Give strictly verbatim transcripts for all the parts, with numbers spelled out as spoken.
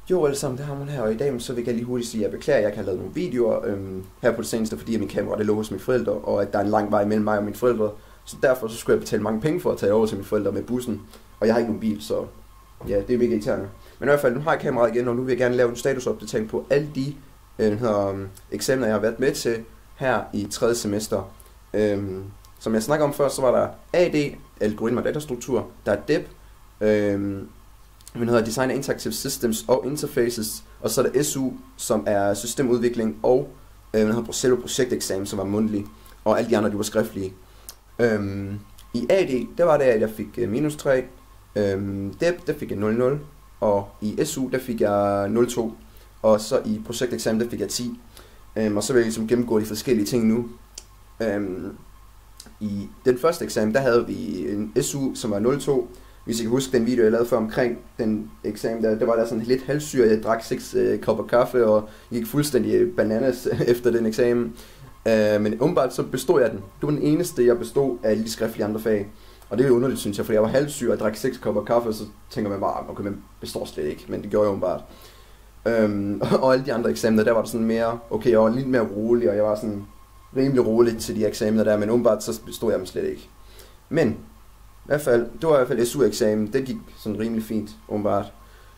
Jo, alle sammen, det har man her, og i dag så vil jeg lige hurtigt sige, at jeg beklager, at jeg ikke har lavet nogle videoer øhm, her på det seneste, fordi min kamera det lå hos mine forældre, og at der er en lang vej mellem mig og mine forældre. Så derfor så skulle jeg betale mange penge for at tage over til mine forældre med bussen, og jeg har ikke nogen bil, så ja, det er mega irriterende. Men i hvert fald, nu har jeg kameraet igen, og nu vil jeg gerne lave en statusopdatering på alle de øh, her, um, eksamener, jeg har været med til her i tredje semester. Øhm, som jeg snakker om før, så var der A D, algoritmer og datastruktur, der er D E P, øhm, den hedder Design Interactive Systems og Interfaces, og så er der S U, som er systemudvikling, og øh, den hedder selve projekteksamen, som var mundtlig, og alle de andre, de var skriftlige. Øhm, I A D, der var det, at jeg fik øh, minus tre, øhm, D E P, der fik jeg nul komma nul, og i S U, der fik jeg nul komma to, og så i projekteksamen, der fik jeg ti. Øhm, og så vil jeg ligesom gennemgå de forskellige ting nu. Øhm, I den første eksamen, der havde vi en S U, som var nul komma to. Hvis I kan huske den video, jeg lavede før omkring den eksamen, der, der var der sådan lidt halvsyre. Jeg drak seks øh, kopper kaffe og gik fuldstændig bananas efter den eksamen. Øh, men umiddelbart så bestod jeg den. Det var den eneste, jeg bestod af de skriftlige andre fag. Og det er jo underligt, synes jeg, for jeg var halvsyg og drak seks kopper kaffe, og så tænker man bare, okay, man består slet ikke, men det gjorde jeg umiddelbart. Øhm, og alle de andre eksamener, der var det sådan mere, okay, jeg var lidt mere rolig, og jeg var sådan rimelig rolig til de eksamener der, men umiddelbart så bestod jeg dem slet ikke. Men i hvert fald, det var i hvert fald S U-eksamen, det gik sådan rimelig fint, umiddelbart.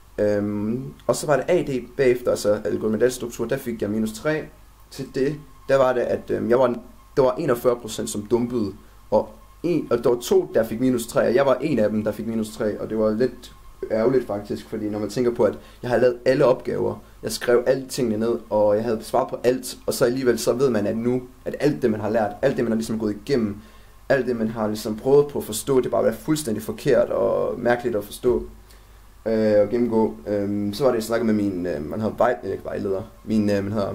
Øhm, og så var det A D bagefter, altså algoritme og datastruktur, der fik jeg minus tre. Til det, der var det, at øhm, jeg var, der var enogfyrre procent som dumpede, og, en, og der var to, der fik minus tre, og jeg var en af dem, der fik minus tre, og det var lidt ærgerligt faktisk, fordi når man tænker på, at jeg havde lavet alle opgaver, jeg skrev alle tingene ned, og jeg havde svaret på alt, og så alligevel så ved man, at nu, at alt det, man har lært, alt det, man har ligesom gået igennem, alt det, man har ligesom prøvet på at forstå, det bare var fuldstændig forkert og mærkeligt at forstå øh, og gennemgå. Øh, så var det, jeg snakkede med min, øh, man hedder vej, ikke vejleder, min, øh, man hedder,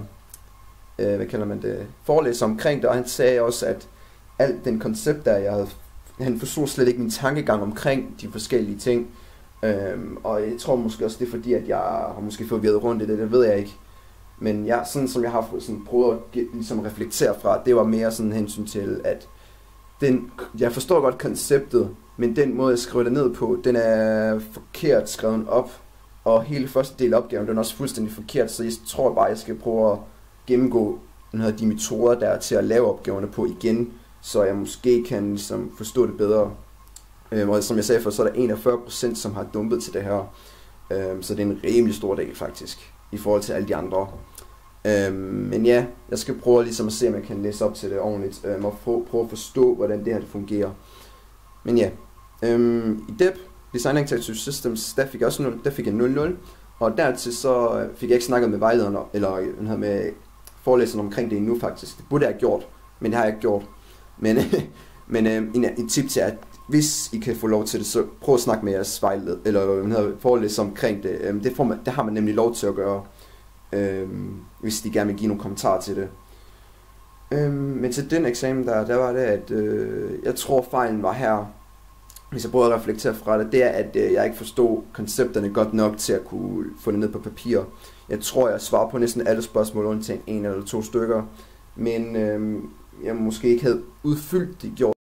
øh, hvad kalder man det, forelæser omkring det, og han sagde også, at alt den koncept der, jeg havde, han forstod slet ikke min tankegang omkring de forskellige ting. Øh, og jeg tror måske også, det er fordi, at jeg har måske forvirret rundt i det, det ved jeg ikke. Men jeg, sådan som jeg har sådan prøvet at ligesom reflektere fra, det var mere sådan hensyn til, at den, jeg forstår godt konceptet, men den måde jeg skriver det ned på, den er forkert skrevet op, og hele første del af opgaven, den er også fuldstændig forkert, så jeg tror bare, jeg skal prøve at gennemgå den her, de metoder, der er til at lave opgaverne på igen, så jeg måske kan ligesom forstå det bedre. Øhm, og som jeg sagde før, så er der enogfyrre procent, som har dumpet til det her, øhm, så det er en rimelig stor del faktisk, i forhold til alle de andre. Øhm, men ja, jeg skal prøve ligesom at se, om jeg kan læse op til det ordentligt, øhm, og prøve, prøve at forstå, hvordan det her det fungerer. Men ja, øhm, i D E P, Design Interactive Systems, der fik jeg også nul, der fik jeg nul komma nul, og dertil så fik jeg ikke snakket med vejlederne, eller den her med forelæserne omkring det endnu faktisk. Det burde jeg have gjort, men det har jeg ikke gjort. Men, men øhm, en, en tip til, at hvis I kan få lov til det, så prøv at snakke med jeres vejleder, eller den her forelæser omkring det. Øhm, det, får man, det har man nemlig lov til at gøre. Øhm, hvis de gerne vil give nogle kommentarer til det. Øhm, men til den eksamen der, der var det, at øh, jeg tror fejlen var her, hvis jeg prøver at reflektere fra det, det er, at øh, jeg ikke forstod koncepterne godt nok til at kunne få det ned på papir. Jeg tror, jeg svarer på næsten alle spørgsmål, undtagen en eller to stykker, men øh, jeg måske ikke havde udfyldt det, gjort